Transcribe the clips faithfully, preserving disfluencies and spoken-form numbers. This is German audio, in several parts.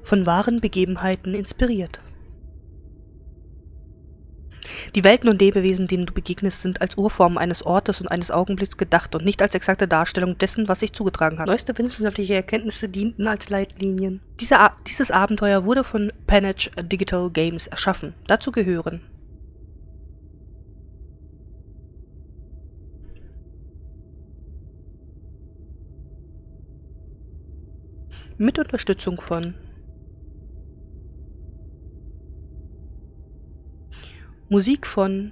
von wahren Begebenheiten inspiriert. Die Welten und Lebewesen, denen du begegnest, sind als Urformen eines Ortes und eines Augenblicks gedacht und nicht als exakte Darstellung dessen, was sich zugetragen hat. Neueste wissenschaftliche Erkenntnisse dienten als Leitlinien. Diese A dieses Abenteuer wurde von Panage Digital Games erschaffen. Dazu gehören mit Unterstützung von Musik von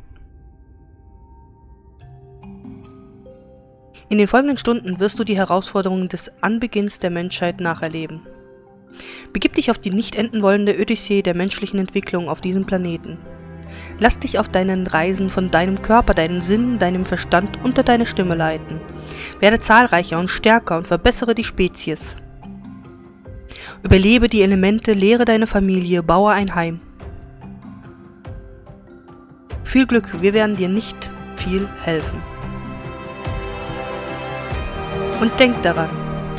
In den folgenden Stunden wirst du die Herausforderungen des Anbeginns der Menschheit nacherleben. Begib dich auf die nicht enden wollende Odyssee der menschlichen Entwicklung auf diesem Planeten. Lass dich auf deinen Reisen von deinem Körper, deinen Sinnen, deinem Verstand unter deine Stimme leiten. Werde zahlreicher und stärker und verbessere die Spezies. Überlebe die Elemente, lehre deine Familie, baue ein Heim. Viel Glück, wir werden dir nicht viel helfen. Und denk daran,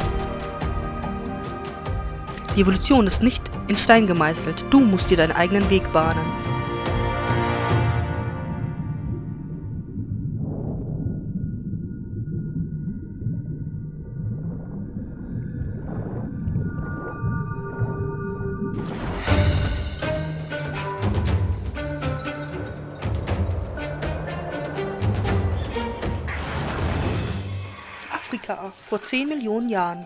die Evolution ist nicht in Stein gemeißelt, du musst dir deinen eigenen Weg bahnen. Afrika, vor zehn Millionen Jahren.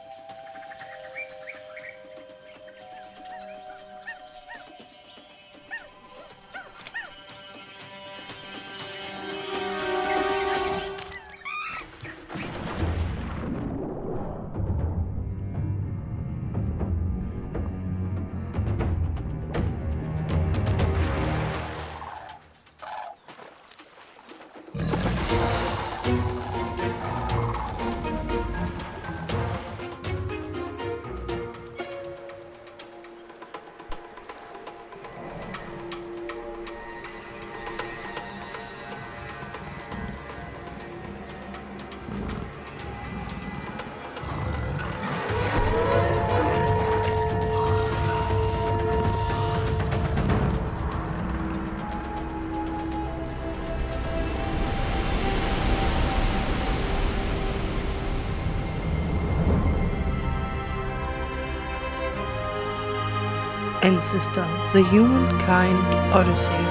Ancestor, The Humankind Odyssey.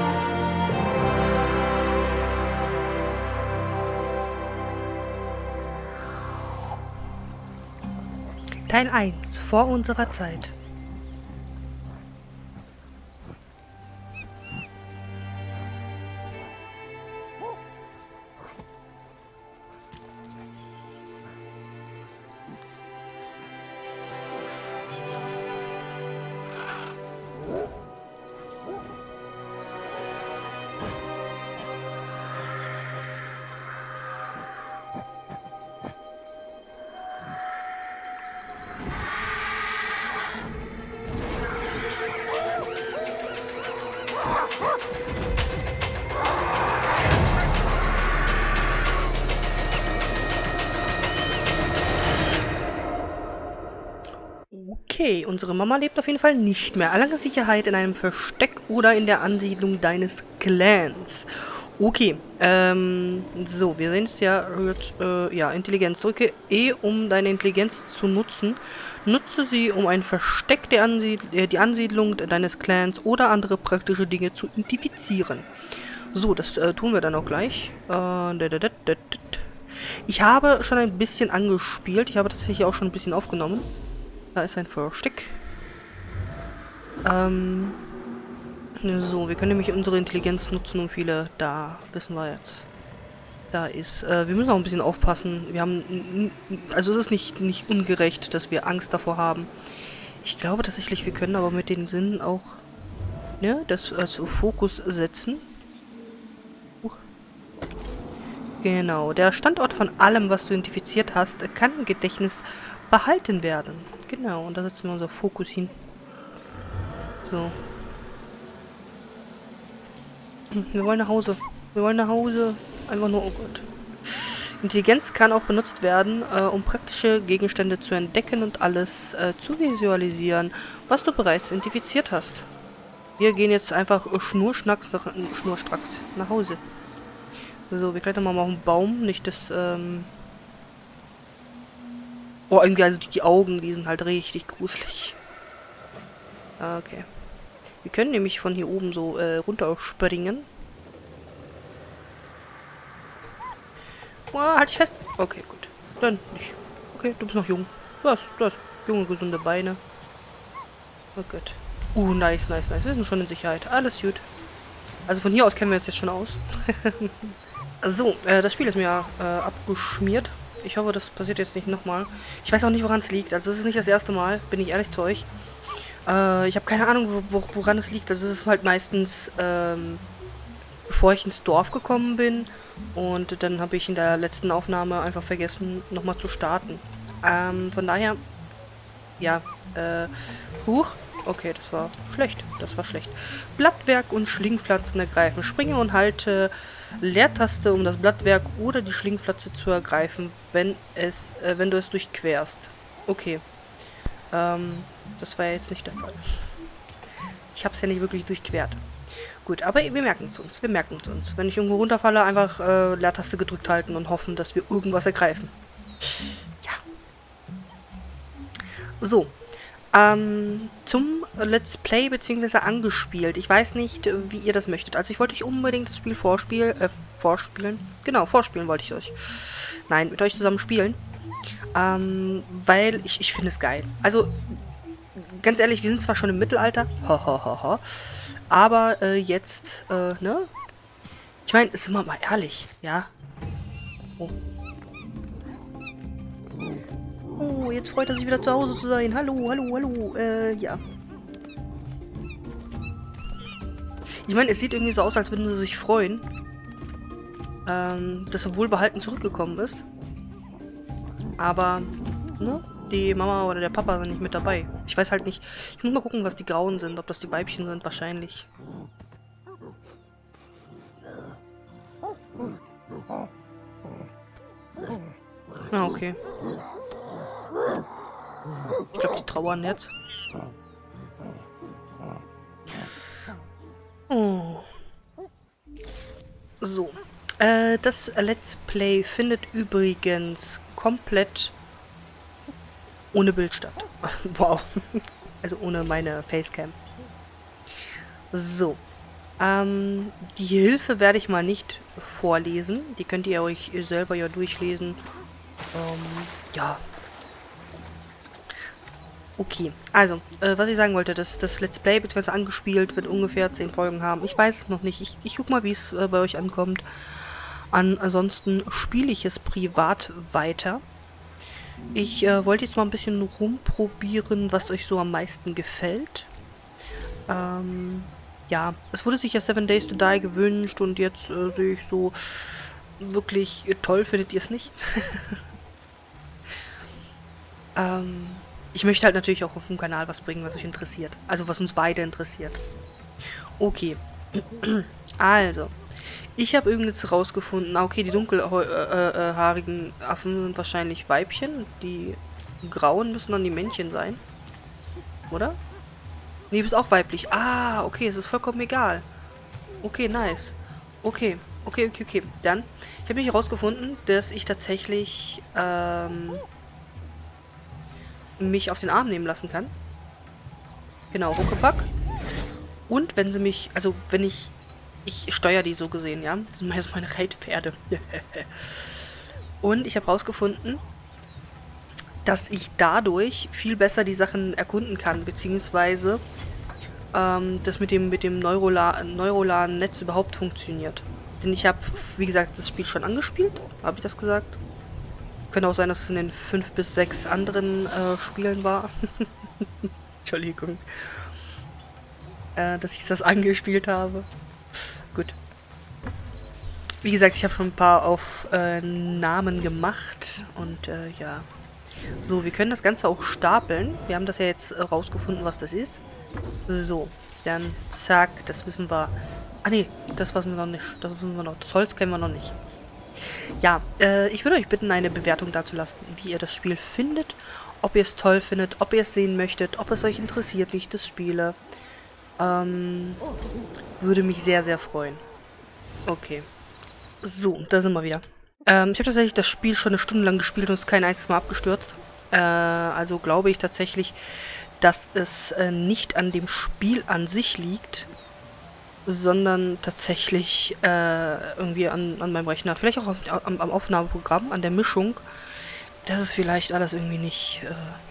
Teil eins, vor unserer Zeit. Okay, unsere Mama lebt auf jeden Fall nicht mehr. Erlange Sicherheit in einem Versteck oder in der Ansiedlung deines Clans. Okay, ähm, so, wir sehen es ja jetzt, äh, ja, Intelligenz. Drücke E, um deine Intelligenz zu nutzen. Nutze sie, um ein Versteck der Ansied äh, die Ansiedlung deines Clans oder andere praktische Dinge zu identifizieren. So, das äh, tun wir dann auch gleich. Äh, ich habe schon ein bisschen angespielt. Ich habe tatsächlich auch schon ein bisschen aufgenommen. Da ist ein Versteck. Ähm, so, wir können nämlich unsere Intelligenz nutzen, um viele... Da, wissen wir jetzt. Da ist... Äh, wir müssen auch ein bisschen aufpassen. Wir haben... Also es ist nicht, nicht ungerecht, dass wir Angst davor haben. Ich glaube tatsächlich, wir können aber mit den Sinnen auch... Ne, das als Fokus setzen. Uh. Genau. Der Standort von allem, was du identifiziert hast, kann im Gedächtnis behalten werden. Genau, und da setzen wir unser Fokus hin. So. Wir wollen nach Hause. Wir wollen nach Hause. Einfach nur, oh Gott. Intelligenz kann auch benutzt werden, äh, um praktische Gegenstände zu entdecken und alles äh, zu visualisieren, was du bereits identifiziert hast. Wir gehen jetzt einfach schnurschnacks nach, schnurstracks nach Hause. So, wir klettern mal auf den Baum, nicht das, ähm... Oh, irgendwie, also die Augen, die sind halt richtig gruselig. Okay. Wir können nämlich von hier oben so äh, runterspringen. Oh, halt dich fest. Okay, gut. Dann nicht. Okay, du bist noch jung. Du hast, du hast junge, gesunde Beine. Oh Gott. Uh, nice, nice, nice. Wir sind schon in Sicherheit. Alles gut. Also von hier aus kennen wir uns jetzt schon aus. So, äh, das Spiel ist mir äh, abgeschmiert. Ich hoffe, das passiert jetzt nicht nochmal. Ich weiß auch nicht, woran es liegt. Also es ist nicht das erste Mal, bin ich ehrlich zu euch. Äh, ich habe keine Ahnung, wo, woran es liegt. Also es ist halt meistens, ähm, bevor ich ins Dorf gekommen bin. Und dann habe ich in der letzten Aufnahme einfach vergessen, nochmal zu starten. Ähm, von daher, ja, äh, huch. Okay, das war schlecht. Das war schlecht. Blattwerk und Schlingpflanzen ergreifen. Springe und halte Leertaste, um das Blattwerk oder die Schlingpflanze zu ergreifen, wenn es, äh, wenn du es durchquerst. Okay. Ähm, das war ja jetzt nicht der Fall. Ich habe es ja nicht wirklich durchquert. Gut, aber wir merken es uns. Wir merken es uns. Wenn ich irgendwo runterfalle, einfach äh, Leertaste gedrückt halten und hoffen, dass wir irgendwas ergreifen. Ja. So. Ähm, zum Let's Play bzw. angespielt. Ich weiß nicht, wie ihr das möchtet. Also ich wollte euch unbedingt das Spiel vorspielen. Äh, vorspielen? Genau, vorspielen wollte ich euch. Nein, mit euch zusammen spielen. Ähm, weil ich, ich finde es geil. Also, ganz ehrlich, wir sind zwar schon im Mittelalter. Ho, ho, ho, ho. Aber äh, jetzt, äh, ne? Ich meine, sind wir mal ehrlich, ja? Oh. Oh, jetzt freut er sich wieder zu Hause zu sein. Hallo, hallo, hallo. Äh, ja. Ich meine, es sieht irgendwie so aus, als würden sie sich freuen, ähm, dass er wohlbehalten zurückgekommen ist. Aber, ne? Die Mama oder der Papa sind nicht mit dabei. Ich weiß halt nicht. Ich muss mal gucken, was die Grauen sind. Ob das die Weibchen sind, wahrscheinlich. Ah, okay. Ich glaube, die trauern jetzt. Oh. So. Äh, das Let's Play findet übrigens komplett ohne Bild statt. Wow. Also ohne meine Facecam. So. Ähm, die Hilfe werde ich mal nicht vorlesen. Die könnt ihr euch selber ja durchlesen. Ähm, ja. Okay, also, äh, was ich sagen wollte, das, das Let's Play bzw. angespielt wird ungefähr zehn Folgen haben. Ich weiß es noch nicht. Ich, ich guck mal, wie es äh, bei euch ankommt. An, ansonsten spiele ich es privat weiter. Ich äh, wollte jetzt mal ein bisschen rumprobieren, was euch so am meisten gefällt. Ähm, ja, es wurde sich ja Seven Days to Die gewünscht und jetzt äh, sehe ich so, wirklich toll findet ihr es nicht. ähm, ich möchte halt natürlich auch auf dem Kanal was bringen, was euch interessiert. Also was uns beide interessiert. Okay. Also. Ich habe irgendwie jetzt rausgefunden, okay, die dunkelhaarigen Affen sind wahrscheinlich Weibchen. Die grauen müssen dann die Männchen sein. Oder? Nee, du bist auch weiblich. Ah, okay, es ist vollkommen egal. Okay, nice. Okay, okay, okay, okay. Dann, ich habe nämlich herausgefunden, dass ich tatsächlich ähm, mich auf den Arm nehmen lassen kann. Genau, Huckepack. Und wenn sie mich, also wenn ich Ich steuere die so gesehen, ja. Das sind jetzt meine Reitpferde. Und ich habe rausgefunden, dass ich dadurch viel besser die Sachen erkunden kann, beziehungsweise ähm, das mit dem, mit dem Neurola neurolaren Netz überhaupt funktioniert. Denn ich habe, wie gesagt, das Spiel schon angespielt. Habe ich das gesagt? Könnte auch sein, dass es in den fünf bis sechs anderen äh, Spielen war. Entschuldigung. Äh, dass ich das angespielt habe. Gut. Wie gesagt, ich habe schon ein paar auf äh, Namen gemacht. Und äh, ja. So, wir können das Ganze auch stapeln. Wir haben das ja jetzt äh, rausgefunden, was das ist. So, dann zack, das wissen wir. Ah ne, das wissen wir noch nicht. Das wissen wir noch. Das Holz kennen wir noch nicht. ja, äh, ich würde euch bitten, eine Bewertung dazulassen, wie ihr das Spiel findet, ob ihr es toll findet, ob ihr es sehen möchtet, ob es euch interessiert, wie ich das spiele. Ähm, würde mich sehr, sehr freuen. Okay. So, da sind wir wieder. Ähm, ich habe tatsächlich das Spiel schon eine Stunde lang gespielt und es ist kein einziges Mal abgestürzt. Äh, also glaube ich tatsächlich, dass es äh, nicht an dem Spiel an sich liegt, sondern tatsächlich äh, irgendwie an, an meinem Rechner. Vielleicht auch am, am Aufnahmeprogramm, an der Mischung. Das ist vielleicht alles irgendwie nicht...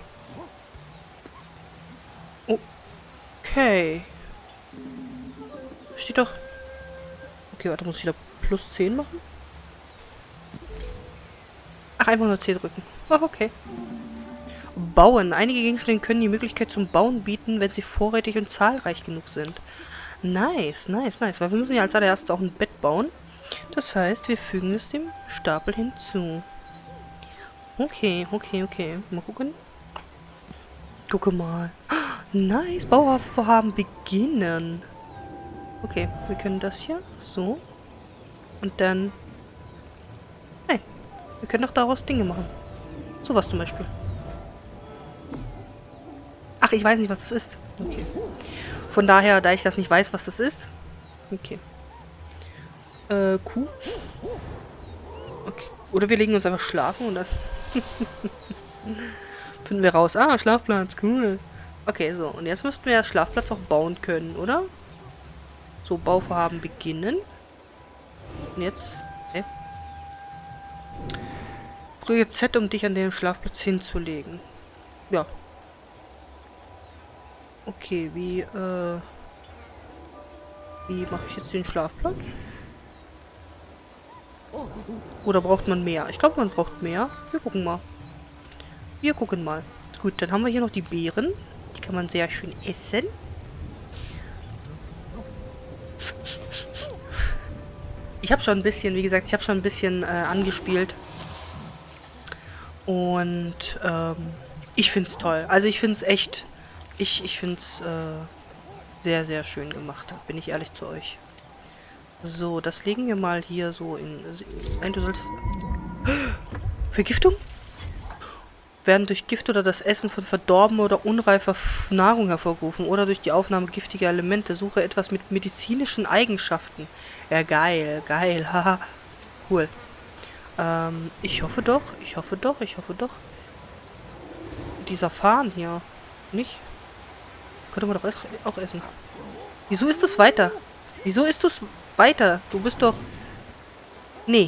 Äh okay. Steht doch... Okay, warte, muss ich wieder plus zehn machen? Ach, einfach nur C drücken. Oh, okay. Bauen. Einige Gegenstände können die Möglichkeit zum Bauen bieten, wenn sie vorrätig und zahlreich genug sind. Nice, nice, nice. Weil wir müssen ja als allererstes auch ein Bett bauen. Das heißt, wir fügen es dem Stapel hinzu. Okay, okay, okay. Mal gucken. Gucke mal. Nice, Bauvorhaben beginnen. Okay, wir können das hier so. Und dann... Nein, wir können doch daraus Dinge machen. Sowas zum Beispiel. Ach, ich weiß nicht, was das ist. Okay. Von daher, da ich das nicht weiß, was das ist. Okay. Äh, Kuh. Okay. Oder wir legen uns einfach schlafen und dann... finden wir raus. Ah, Schlafplatz, cool. Okay, so. Und jetzt müssten wir ja Schlafplatz auch bauen können, oder? So, Bauvorhaben beginnen. Und jetzt... Okay. Drücke Z, um dich an dem Schlafplatz hinzulegen. Ja. Okay, wie, äh... Wie mache ich jetzt den Schlafplatz? Oder braucht man mehr? Ich glaube, man braucht mehr. Wir gucken mal. Wir gucken mal. Gut, dann haben wir hier noch die Beeren. Die kann man sehr schön essen. Ich habe schon ein bisschen, wie gesagt, ich habe schon ein bisschen äh, angespielt. Und ähm, ich finde es toll. Also ich finde es echt, ich, ich finde es äh, sehr, sehr schön gemacht. Bin ich ehrlich zu euch. So, das legen wir mal hier so in... Nein, du sollst... Vergiftung? Werden durch Gift oder das Essen von verdorbener oder unreifer Nahrung hervorgerufen oder durch die Aufnahme giftiger Elemente. Suche etwas mit medizinischen Eigenschaften. Ja, geil, geil, haha. Cool. Ähm, ich hoffe doch, ich hoffe doch, ich hoffe doch. Dieser Farn hier. Nicht? Könnte man doch auch essen. Wieso ist das weiter? Wieso ist das weiter? Du bist doch... Nee.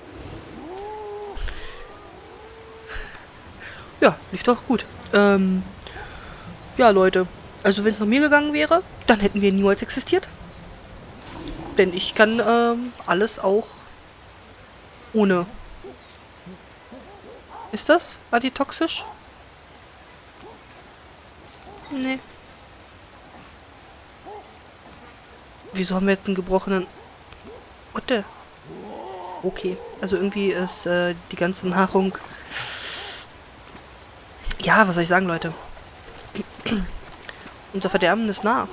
Ja, lief doch gut. Ähm, ja, Leute. Also, wenn es nach mir gegangen wäre, dann hätten wir niemals existiert. Denn ich kann ähm, alles auch ohne. Ist das antitoxisch? Nee. Wieso haben wir jetzt einen gebrochenen... Warte. Okay. Also irgendwie ist äh, die ganze Nahrung... Ja, was soll ich sagen, Leute? Unser Verderben ist nah.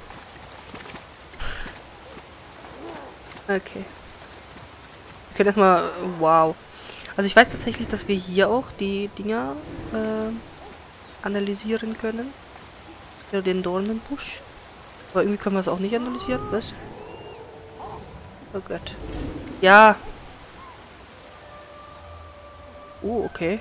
Okay. Wir können erstmal... Wow. Also ich weiß tatsächlich, dass wir hier auch die Dinger äh, analysieren können. Oder den Dornenbusch. Aber irgendwie können wir es auch nicht analysieren. Was? Oh Gott. Ja. Oh, okay.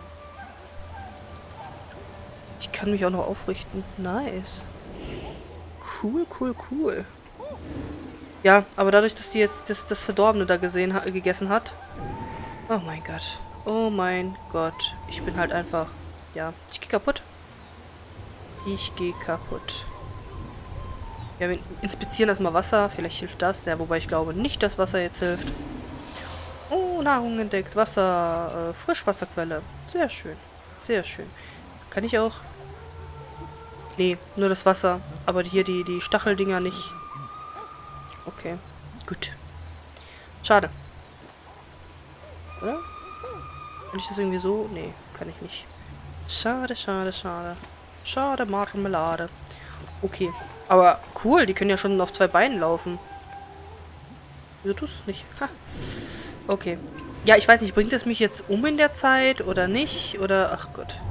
Ich kann mich auch noch aufrichten. Nice. Cool, cool, cool. Ja, aber dadurch, dass die jetzt das, das Verdorbene da gesehen ha gegessen hat. Oh mein Gott. Oh mein Gott. Ich bin halt einfach... Ja, ich gehe kaputt. Ich gehe kaputt. Ja, wir inspizieren erstmal Wasser. Vielleicht hilft das. Ja, wobei ich glaube nicht, dass Wasser jetzt hilft. Oh, Nahrung entdeckt. Wasser. Äh, Frischwasserquelle. Sehr schön. Sehr schön. Kann ich auch... Nee, nur das Wasser. Aber hier die, die Stacheldinger nicht. Okay. Gut. Schade. Oder? Kann ich das irgendwie so? Nee, kann ich nicht. Schade, schade, schade. Schade, Marmelade. Okay. Aber cool, die können ja schon auf zwei Beinen laufen. Wieso tust du es nicht? Ha. Okay. Ja, ich weiß nicht, bringt es mich jetzt um in der Zeit oder nicht? Oder, ach Gott.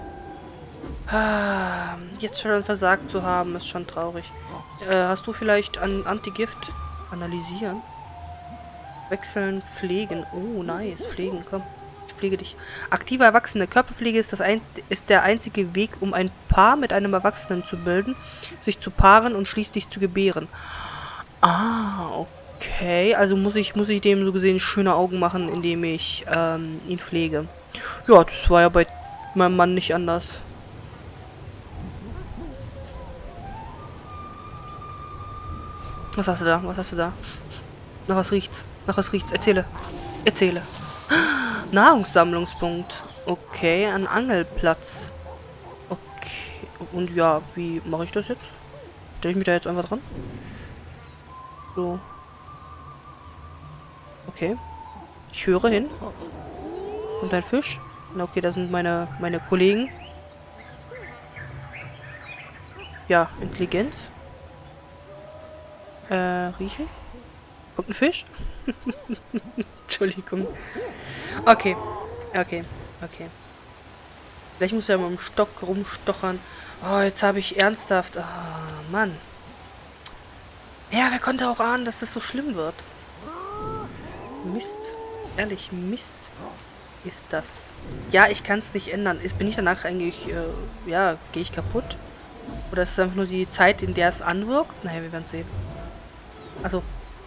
Ah, jetzt schon versagt zu haben, ist schon traurig. Äh, hast du vielleicht an Antigift analysieren? Wechseln, pflegen. Oh, nice. Pflegen, komm. Ich pflege dich. Aktive Erwachsene. Körperpflege ist, das ein, ist der einzige Weg, um ein Paar mit einem Erwachsenen zu bilden, sich zu paaren und schließlich zu gebären. Ah, okay. Also muss ich, muss ich dem so gesehen schöne Augen machen, indem ich ähm, ihn pflege. Ja, das war ja bei meinem Mann nicht anders. Was hast du da? Was hast du da? Nach was riecht's? Nach was riecht's? Erzähle. Erzähle. Nahrungssammlungspunkt. Okay, ein Angelplatz. Okay. Und ja, wie mache ich das jetzt? Stelle ich mich da jetzt einfach dran? So. Okay. Ich höre hin. Und ein Fisch. Na okay, das sind meine, meine Kollegen. Ja, Intelligenz. Äh, riechen. Kommt ein Fisch? Entschuldigung. Okay. Okay. Okay. Vielleicht muss er mal im Stock rumstochern. Oh, jetzt habe ich ernsthaft... Ah, oh, Mann. Ja, wer konnte auch ahnen, dass das so schlimm wird? Mist. Ehrlich, Mist ist das. Ja, ich kann es nicht ändern. Ist, bin ich danach eigentlich... Äh, ja, gehe ich kaputt? Oder ist es einfach nur die Zeit, in der es anwirkt? Naja, wir werden sehen. Also...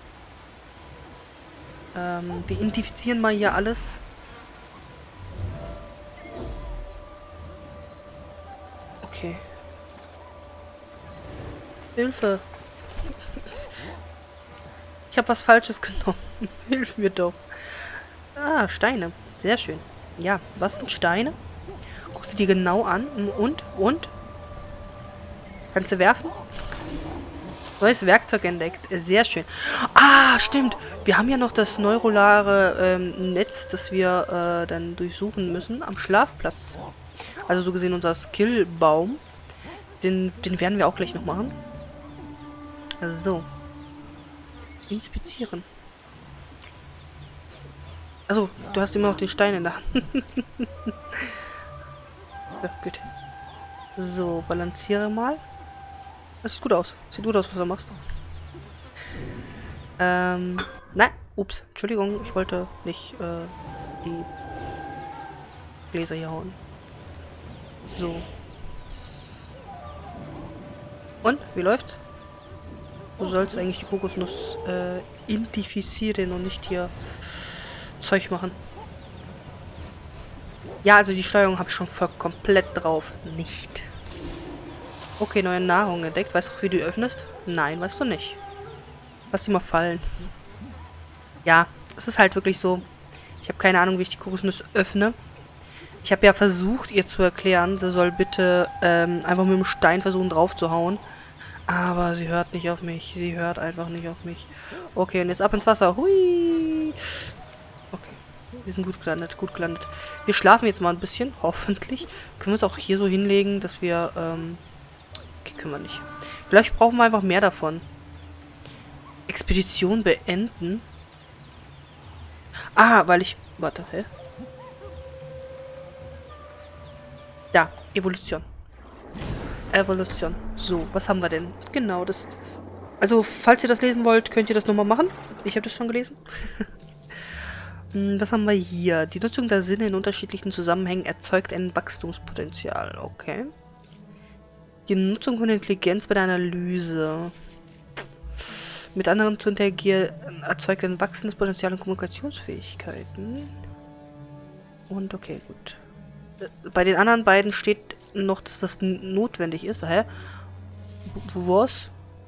Ähm, wir identifizieren mal hier alles. Okay. Hilfe. Ich habe was Falsches genommen. Hilf mir doch. Ah, Steine. Sehr schön. Ja, was sind Steine? Guckst du die genau an? Und? Und? Kannst du werfen? Neues Werkzeug entdeckt. Sehr schön. Ah, stimmt. Wir haben ja noch das neurolare ähm, Netz, das wir äh, dann durchsuchen müssen am Schlafplatz. Also so gesehen unser Skillbaum. Den, den werden wir auch gleich noch machen. So. Inspizieren. Also, du hast immer noch den Stein in der Hand. Ja, gut. So, balanciere mal. Das sieht gut aus. Sieht gut aus, was du machst. Ähm, nein. Ups. Entschuldigung, ich wollte nicht äh, die Gläser hier hauen. So. Und? Wie läuft's? Du sollst eigentlich die Kokosnuss äh, identifizieren und nicht hier Zeug machen. Ja, also die Steuerung habe ich schon voll komplett drauf. Nicht. Okay, neue Nahrung entdeckt. Weißt du, wie du die öffnest? Nein, weißt du nicht. Lass die mal fallen. Ja, es ist halt wirklich so. Ich habe keine Ahnung, wie ich die Kokosnuss öffne. Ich habe ja versucht, ihr zu erklären, sie soll bitte ähm, einfach mit dem Stein versuchen drauf zu hauen. Aber sie hört nicht auf mich. Sie hört einfach nicht auf mich. Okay, und jetzt ab ins Wasser. Hui. Okay. Wir sind gut gelandet, gut gelandet. Wir schlafen jetzt mal ein bisschen, hoffentlich. Können wir es auch hier so hinlegen, dass wir, ähm... Okay, können wir nicht. Vielleicht brauchen wir einfach mehr davon. Expedition beenden. Ah, weil ich... Warte, hä? Ja, Evolution. Evolution. So, was haben wir denn? Genau, das... Also, falls ihr das lesen wollt, könnt ihr das nochmal machen. Ich habe das schon gelesen. Was haben wir hier? Die Nutzung der Sinne in unterschiedlichen Zusammenhängen erzeugt ein Wachstumspotenzial. Okay. Die Nutzung von Intelligenz bei der Analyse. Mit anderen zu interagieren erzeugt ein wachsendes Potenzial und Kommunikationsfähigkeiten. Und okay, gut. Bei den anderen beiden steht noch, dass das notwendig ist. Hä? Was?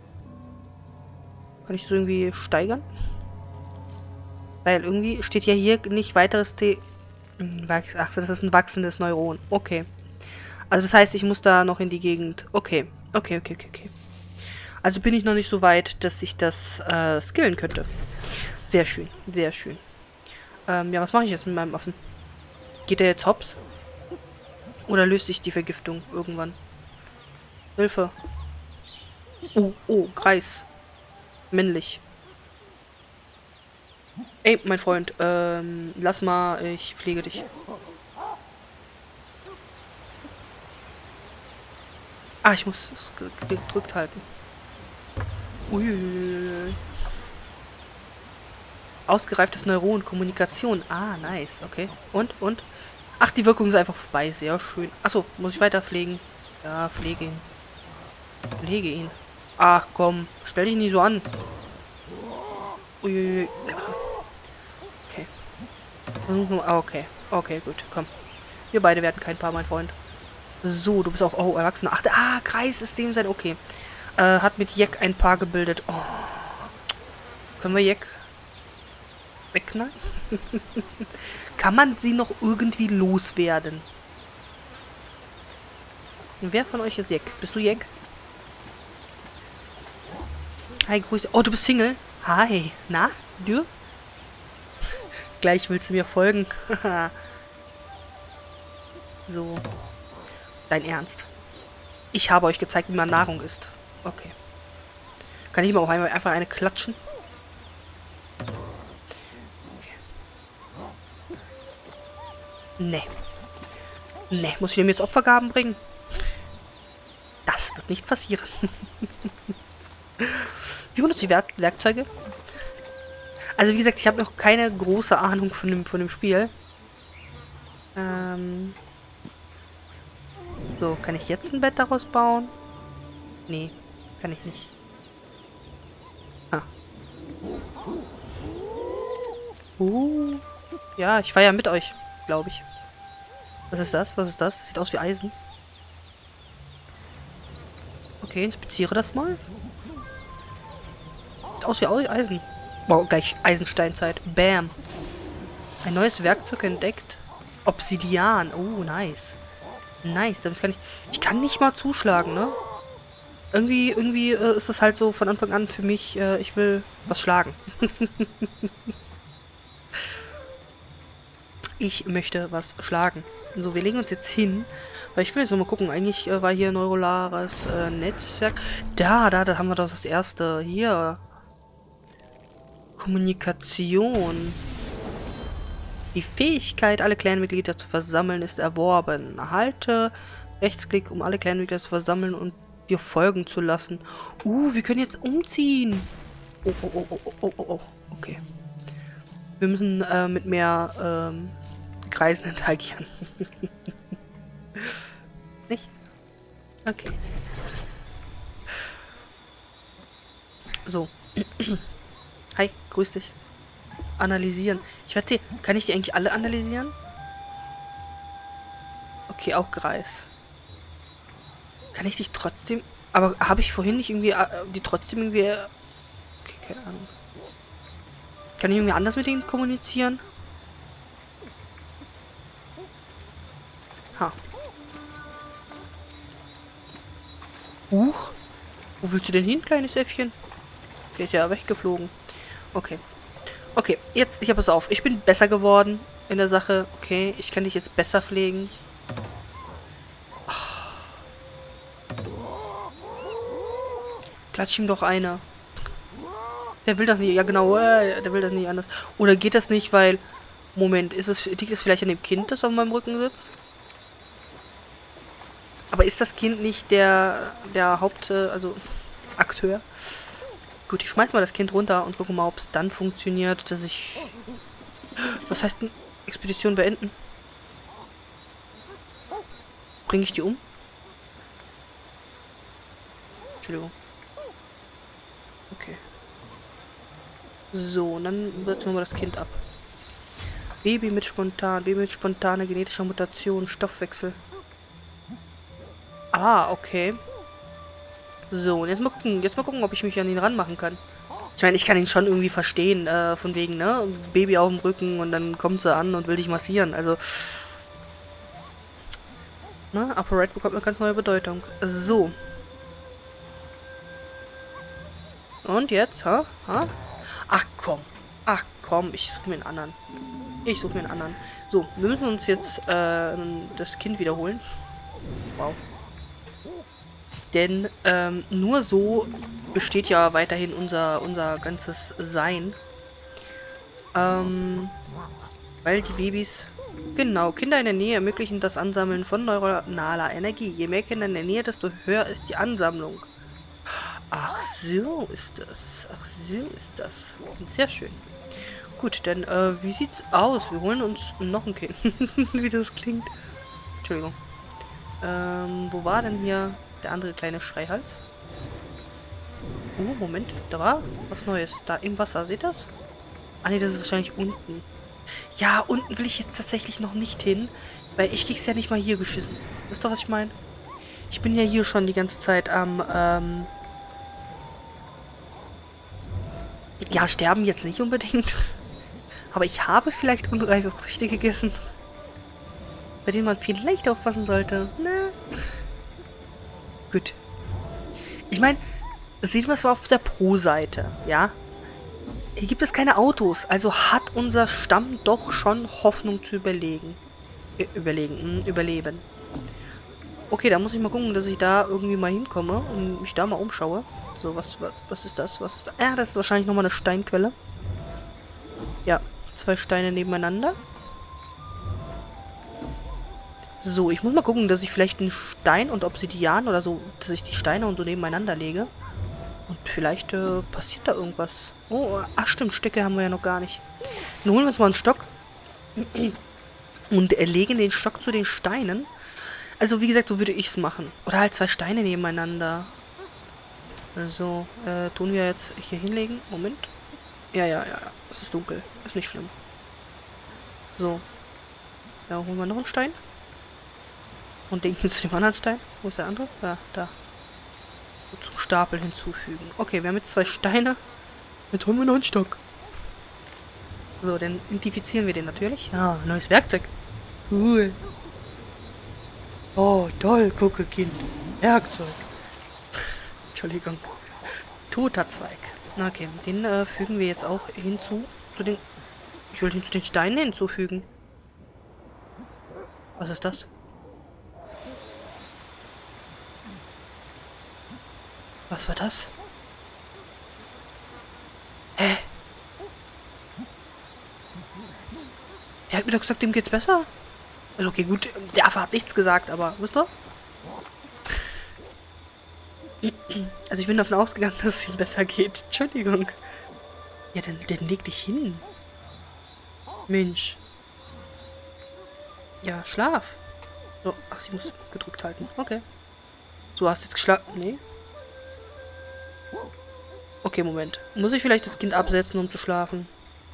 Kann ich das irgendwie steigern? Weil irgendwie steht ja hier nicht weiteres T... Ach, das ist ein wachsendes Neuron. Okay. Also das heißt, ich muss da noch in die Gegend. Okay. Okay, okay, okay, okay. Also bin ich noch nicht so weit, dass ich das äh, skillen könnte. Sehr schön, sehr schön. Ähm, ja, was mache ich jetzt mit meinem Affen? Geht der jetzt hops? Oder löst sich die Vergiftung irgendwann? Hilfe. Oh, oh, Kreis. Männlich. Ey, mein Freund, ähm, lass mal, ich pflege dich. Ah, ich muss es gedrückt halten. Uiuiui. Ausgereiftes Neuron, Kommunikation. Ah, nice, okay. Und, und? Ach, die Wirkung ist einfach vorbei, sehr schön. Achso, muss ich weiter pflegen? Ja, pflege ihn. Pflege ihn. Ach komm, stell dich nicht so an. Uiuiui. Okay. Okay, okay, gut, komm. Wir beide werden kein Paar, mein Freund. So, du bist auch, oh, Erwachsener. Ach, ah, Kreissystem sein, okay. Äh, hat mit Jack ein Paar gebildet. Oh. Können wir Jack wegknallen? Kann man sie noch irgendwie loswerden? Und wer von euch ist Jack? Bist du Jack? Hi, Grüße. Oh, du bist Single? Hi. Na, du? Gleich willst du mir folgen. So. Dein Ernst. Ich habe euch gezeigt, wie man Nahrung isst. Okay. Kann ich mal auch einmal einfach eine klatschen? Okay. Nee. Nee, muss ich dem jetzt Opfergaben bringen? Das wird nicht passieren. Wie benutzt die Werk Werkzeuge? Also wie gesagt, ich habe noch keine große Ahnung von dem, von dem Spiel. Ähm... So, kann ich jetzt ein Bett daraus bauen? Nee, kann ich nicht. Ah. Uh. Ja, ich feiere mit euch, glaube ich. Was ist das? Was ist das? Das sieht aus wie Eisen. Okay, inspiziere das mal. Sieht aus wie Eisen. Wow, gleich Eisensteinzeit. Bam. Ein neues Werkzeug entdeckt. Obsidian. Oh, nice. Nice, damit kann ich... Ich kann nicht mal zuschlagen, ne? Irgendwie, irgendwie äh, ist das halt so von Anfang an für mich, äh, ich will was schlagen. Ich möchte was schlagen. So, wir legen uns jetzt hin. Weil ich will jetzt noch mal gucken. Eigentlich äh, war hier neurolares äh, Netzwerk. Da, da, da haben wir doch das erste. Hier. Kommunikation. Die Fähigkeit, alle Clanmitglieder zu versammeln, ist erworben. Halte Rechtsklick, um alle Clanmitglieder zu versammeln und dir folgen zu lassen. Uh, wir können jetzt umziehen. Oh, oh, oh, oh, oh, oh, oh. Okay. Wir müssen äh, mit mehr ähm, Kreisen interagieren. Nicht? Okay. So. Hi, grüß dich. Analysieren. Ich werde sie. Kann ich die eigentlich alle analysieren? Okay, auch Greis. Kann ich dich trotzdem... Aber habe ich vorhin nicht irgendwie... Äh, die trotzdem irgendwie... Okay, keine Ahnung. Kann ich irgendwie anders mit denen kommunizieren? Ha. Huch. Wo willst du denn hin, kleines Äffchen? Der ist ja weggeflogen. Okay. Okay, jetzt, ich habe es auf. Ich bin besser geworden in der Sache. Okay, ich kann dich jetzt besser pflegen. Klatsch ihm doch eine. Der will das nicht. Ja, genau. Äh, der will das nicht anders. Oder geht das nicht, weil... Moment, ist es, liegt es vielleicht an dem Kind, das auf meinem Rücken sitzt? Aber ist das Kind nicht der, der Haupt... Also, Akteur? Gut, ich schmeiß mal das Kind runter und gucke mal, ob es dann funktioniert, dass ich... Was heißt denn? Expedition beenden? Bringe ich die um? Entschuldigung. Okay. So, und dann setzen wir mal das Kind ab. Baby mit spontan, Baby mit spontaner genetischer Mutation, Stoffwechsel. Ah, okay. So, und jetzt mal gucken, jetzt mal gucken, ob ich mich an ihn ranmachen kann. Ich meine, ich kann ihn schon irgendwie verstehen, äh, von wegen, ne? Baby auf dem Rücken und dann kommt sie an und will dich massieren. Also, ne? Upper Red bekommt eine ganz neue Bedeutung. So. Und jetzt, ha? Ha? Ach komm. Ach komm, ich suche mir einen anderen. Ich suche mir einen anderen. So, wir müssen uns jetzt äh, das Kind wiederholen. Wow. Denn ähm, nur so besteht ja weiterhin unser, unser ganzes Sein. Ähm, weil die Babys... Genau, Kinder in der Nähe ermöglichen das Ansammeln von neuronaler Energie. Je mehr Kinder in der Nähe, desto höher ist die Ansammlung. Ach so ist das. Ach so ist das. Sehr schön. Gut, dann, äh, wie sieht's aus? Wir holen uns noch ein Kind. Wie das klingt. Entschuldigung. Ähm, wo war denn hier der andere kleine Schreihals? Oh, Moment. Da war was Neues. Da im Wasser. Seht ihr das? Ah, ne, das ist wahrscheinlich unten. Ja, unten will ich jetzt tatsächlich noch nicht hin, weil ich krieg's ja nicht mal hier geschissen. Wisst ihr, was ich meine? Ich bin ja hier schon die ganze Zeit am, ähm... ja, sterben jetzt nicht unbedingt. Aber ich habe vielleicht unreife Früchte gegessen, bei denen man vielleicht aufpassen sollte. Na. Gut. Ich meine, sehen wir es mal auf der Pro-Seite, ja? Hier gibt es keine Autos, also hat unser Stamm doch schon Hoffnung zu überlegen. Äh, überlegen, mh, überleben. Okay, da muss ich mal gucken, dass ich da irgendwie mal hinkomme und mich da mal umschaue. So, was, was, was ist das? Was ist das? Ja, das ist wahrscheinlich nochmal eine Steinquelle. Ja, zwei Steine nebeneinander. So, ich muss mal gucken, dass ich vielleicht einen Stein und Obsidian oder so, dass ich die Steine und so nebeneinander lege. Und vielleicht äh, passiert da irgendwas. Oh, ach stimmt, Stöcke haben wir ja noch gar nicht. Dann holen wir uns mal einen Stock. Und äh, legen den Stock zu den Steinen. Also wie gesagt, so würde ich es machen. Oder halt zwei Steine nebeneinander. Also, äh, tun wir jetzt hier hinlegen. Moment. Ja, ja, ja, ja. Es ist dunkel. Ist nicht schlimm. So. Da holen wir noch einen Stein. Und denken zu dem anderen Stein. Wo ist der andere? Da, da. Zum Stapel hinzufügen. Okay, wir haben jetzt zwei Steine. Jetzt holen wir noch einen Stock. So, dann identifizieren wir den natürlich. Ja, neues Werkzeug. Cool. Oh, toll, gucke, Kind. Werkzeug. Entschuldigung. Toter Zweig. Okay, den äh, fügen wir jetzt auch hinzu. Zu den... Ich wollte ihn zu den Steinen hinzufügen. Was ist das? Was war das? Hä? Der hat mir doch gesagt, dem geht's besser. Also okay, gut, der Affe hat nichts gesagt, aber wisst ihr? Also ich bin davon ausgegangen, dass es ihm besser geht. Entschuldigung. Ja, dann, dann leg dich hin. Mensch. Ja, schlaf. So, ach, ich muss gedrückt halten. Okay. So, hast du jetzt geschlafen? Nee. Okay, Moment. Muss ich vielleicht das Kind absetzen, um zu schlafen?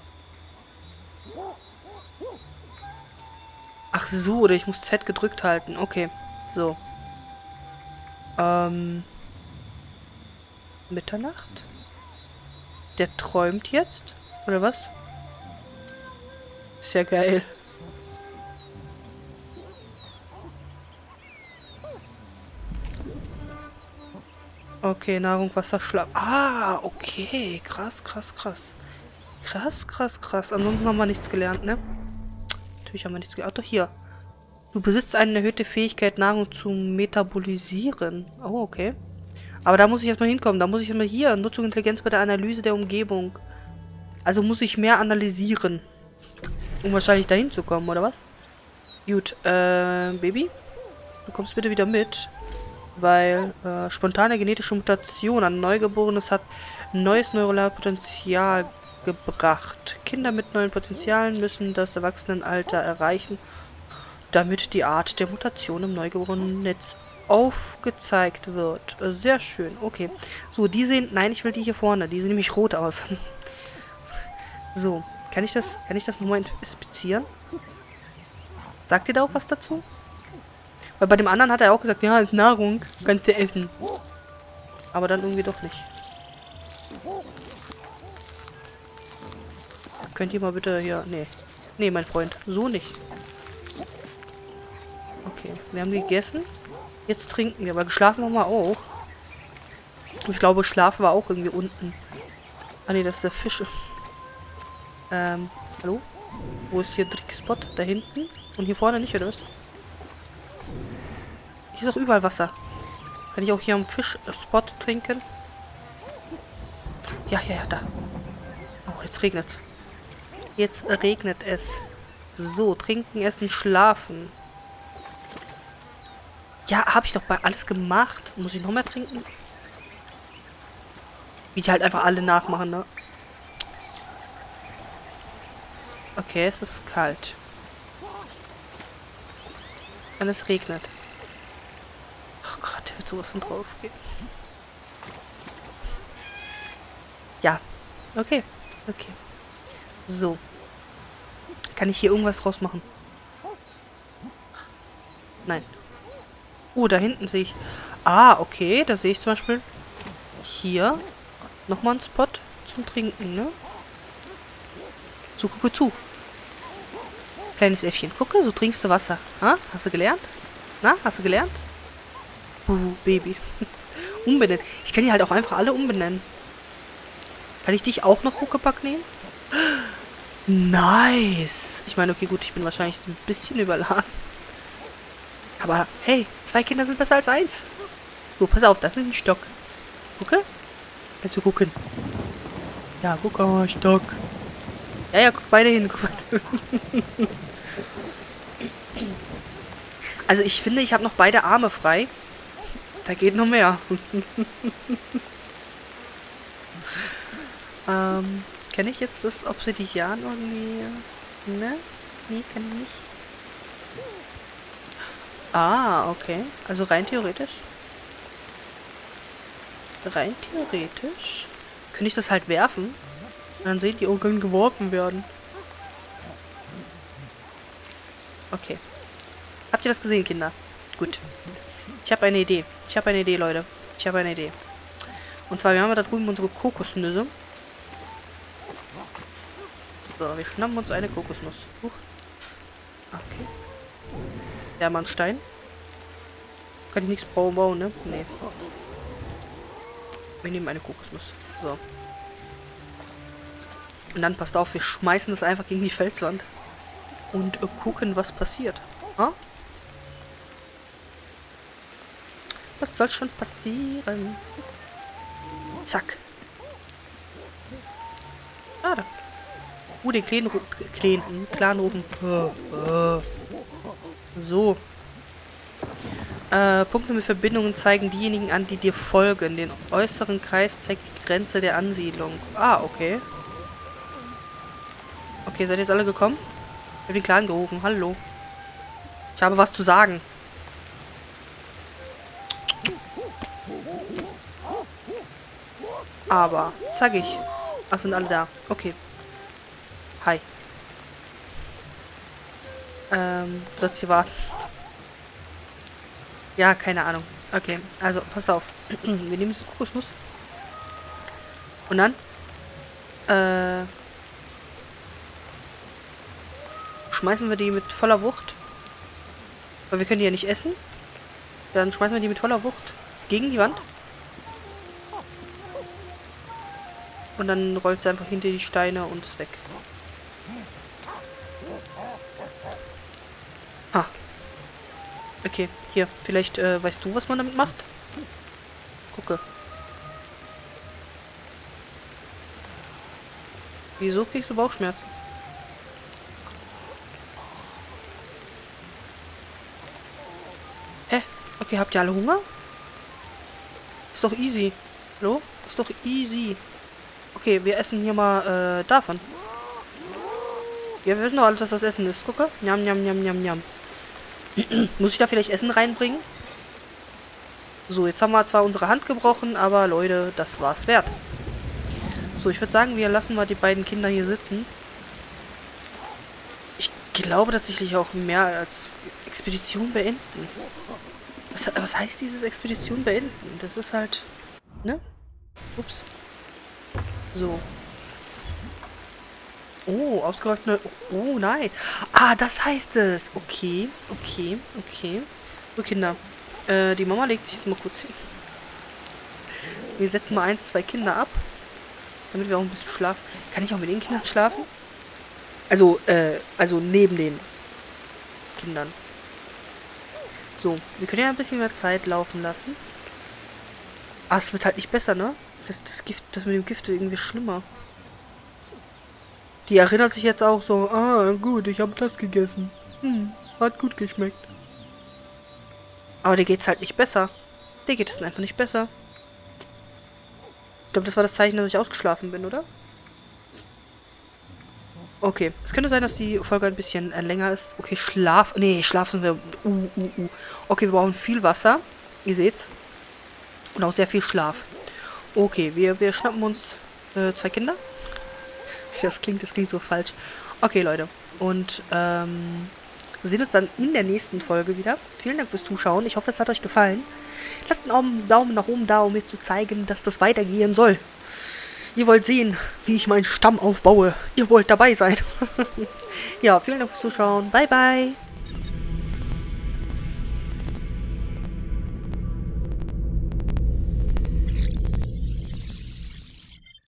Ach so, oder ich muss Z gedrückt halten. Okay, so. Ähm... Mitternacht? Der träumt jetzt? Oder was? Ist ja geil. Okay, Nahrung, Wasser, Schlaf. Ah, okay. Krass, krass, krass. Krass, krass, krass. Ansonsten haben wir nichts gelernt, ne? Natürlich haben wir nichts gelernt. Ach doch, hier. Du besitzt eine erhöhte Fähigkeit, Nahrung zu metabolisieren. Oh, okay. Aber da muss ich erstmal hinkommen. Da muss ich erstmal hier. Nutzung Intelligenz bei der Analyse der Umgebung. Also muss ich mehr analysieren. Um wahrscheinlich dahin zu kommen, oder was? Gut, äh, Baby? Du kommst bitte wieder mit. Weil äh, spontane genetische Mutation an Neugeborenes hat neues neuronales Potenzial gebracht. Kinder mit neuen Potenzialen müssen das Erwachsenenalter erreichen, damit die Art der Mutation im neugeborenen Netz aufgezeigt wird. Äh, sehr schön, okay. So, die sehen... Nein, ich will die hier vorne. Die sehen nämlich rot aus. So, kann ich das, kann ich das nochmal inspizieren? Sagt ihr da auch was dazu? Weil bei dem anderen hat er auch gesagt, ja, ist Nahrung, kannst du essen. Aber dann irgendwie doch nicht. Könnt ihr mal bitte hier... Nee. Nee, mein Freund. So nicht. Okay, wir haben gegessen. Jetzt trinken wir. Aber geschlafen haben wir auch. Ich glaube, Schlafen war auch irgendwie unten. Ah ne, das ist der Fisch. Ähm, hallo? Wo ist hier Trickspot? Da hinten? Und hier vorne nicht, oder was? Hier ist auch überall Wasser. Kann ich auch hier am Fischspot trinken? Ja, ja, ja, da. Oh, jetzt regnet's. Jetzt regnet es. So, trinken, essen, schlafen. Ja, habe ich doch bei alles gemacht. Muss ich noch mehr trinken? Wie die halt einfach alle nachmachen, ne? Okay, es ist kalt. Und es regnet. Oh Gott, da wird sowas von drauf gehen. Ja. Okay. Okay. So. Kann ich hier irgendwas draus machen? Nein. Oh, da hinten sehe ich... Ah, okay. Da sehe ich zum Beispiel hier nochmal einen Spot zum Trinken, ne? So, gucke zu. Kleines Äffchen. Gucke, so trinkst du Wasser. Ha? Hast du gelernt? Na, hast du gelernt? Uh, Baby. Umbenennen. Ich kann die halt auch einfach alle umbenennen. Kann ich dich auch noch Huckepack nehmen? Nice. Ich meine, okay, gut, ich bin wahrscheinlich so ein bisschen überladen. Aber, hey, zwei Kinder sind besser als eins. So, pass auf, das ist ein Stock. Gucke? Kannst du gucken? Ja, guck mal, Stock. Ja, ja, guck beide hin. Guck beide hin. Also, ich finde, ich habe noch beide Arme frei. Da geht noch mehr. ähm, kenne ich jetzt das Obsidian irgendwie? Ne? Nee, kenne ich nicht. Ah, okay. Also rein theoretisch. Rein theoretisch. Könnte ich das halt werfen? Und dann sehen die, oh, können geworfen werden. Okay. Habt ihr das gesehen, Kinder? Gut. Ich habe eine Idee. Ich habe eine Idee, Leute. Ich habe eine Idee. Und zwar, wir haben da drüben unsere Kokosnüsse. So, wir schnappen uns eine Kokosnuss. Huch. Okay. Ja, mal ein Stein. Kann ich nichts bauen, bauen, ne? Nee. Wir nehmen eine Kokosnuss. So. Und dann passt auf, wir schmeißen das einfach gegen die Felswand. Und äh, gucken, was passiert. Ha? Was soll schon passieren? Zack. Ah, da. Uh, den kleinen, kleinen, Clan oben. So. Äh, Punkte mit Verbindungen zeigen diejenigen an, die dir folgen. Den äußeren Kreis zeigt die Grenze der Ansiedlung. Ah, okay. Okay, seid ihr jetzt alle gekommen? Ich habe den Clan gerufen. Hallo. Ich habe was zu sagen. Aber, sag ich. Ach, sind alle da. Okay. Hi. Ähm, sollst hier warten? Ja, keine Ahnung. Okay, also, pass auf. Wir nehmen diese Kokosnuss. Und dann, äh, schmeißen wir die mit voller Wucht. Weil wir können die ja nicht essen. Dann schmeißen wir die mit voller Wucht gegen die Wand. Und dann rollt sie einfach hinter die Steine und ist weg. Ah. Okay, hier. Vielleicht äh, weißt du, was man damit macht? Gucke. Wieso kriegst du Bauchschmerzen? Hä? Okay, habt ihr alle Hunger? Ist doch easy. Hallo? Ist doch easy. Okay, wir essen hier mal äh, davon. Ja, wir wissen doch alles, dass das Essen ist. Gucke. Njam, njam, njam, njam, njam. Muss ich da vielleicht Essen reinbringen? So, jetzt haben wir zwar unsere Hand gebrochen, aber Leute, das war's wert. So, ich würde sagen, wir lassen mal die beiden Kinder hier sitzen. Ich glaube tatsächlich auch mehr als Expedition beenden. Was, was heißt dieses Expedition beenden? Das ist halt... Ne? Ups. So. Oh, ausgeräumte... Oh, nein. Ah, das heißt es. Okay, okay, okay. So, Kinder. Äh, die Mama legt sich jetzt mal kurz hin. Wir setzen mal eins, zwei Kinder ab. Damit wir auch ein bisschen schlafen. Kann ich auch mit den Kindern schlafen? Also, äh, also neben den Kindern. So, wir können ja ein bisschen mehr Zeit laufen lassen. Ah, es wird halt nicht besser, ne? Das, das Gift, das mit dem Gift wird irgendwie schlimmer. Die erinnert sich jetzt auch so, ah, gut, ich habe das gegessen. Hm, hat gut geschmeckt. Aber dir geht's halt nicht besser. Dir geht es einfach nicht besser. Ich glaube, das war das Zeichen, dass ich ausgeschlafen bin, oder? Okay, es könnte sein, dass die Folge ein bisschen äh, länger ist. Okay, Schlaf. Nee, schlafen wir. Uh, uh, uh. Okay, wir brauchen viel Wasser. Ihr seht's. Und auch sehr viel Schlaf. Okay, wir, wir schnappen uns äh, zwei Kinder. Wie das klingt, das klingt so falsch. Okay, Leute. Und ähm, wir sehen uns dann in der nächsten Folge wieder. Vielen Dank fürs Zuschauen. Ich hoffe, es hat euch gefallen. Lasst einen Daumen nach oben da, um mir zu zeigen, dass das weitergehen soll. Ihr wollt sehen, wie ich meinen Stamm aufbaue. Ihr wollt dabei sein. Ja, vielen Dank fürs Zuschauen. Bye, bye.